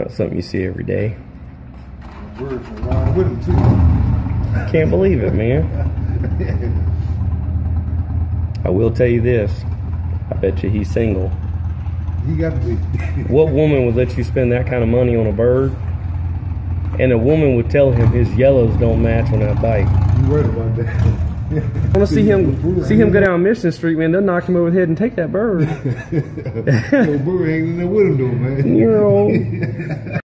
Not something you see every day. Bird from Ron with him too. Can't believe it, man. I will tell you this. I bet you he's single. He got to be. What woman would let you spend that kind of money on a bird? And a woman would tell him his yellows don't match on that bike. You worried about that? I want to see him go down Mission Street, man. They'll knock him over the head and take that bird. No bird hanging in there with him though, man. You know.